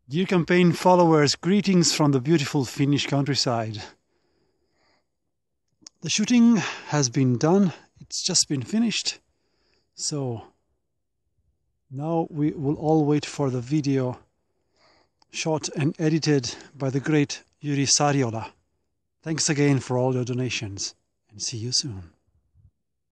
Dear campaign followers, greetings from the beautiful Finnish countryside. The shooting has been done, it's just been finished, so now we will all wait for the video shot and edited by the great Jyri Sariola. Thanks again for all your donations, and see you soon.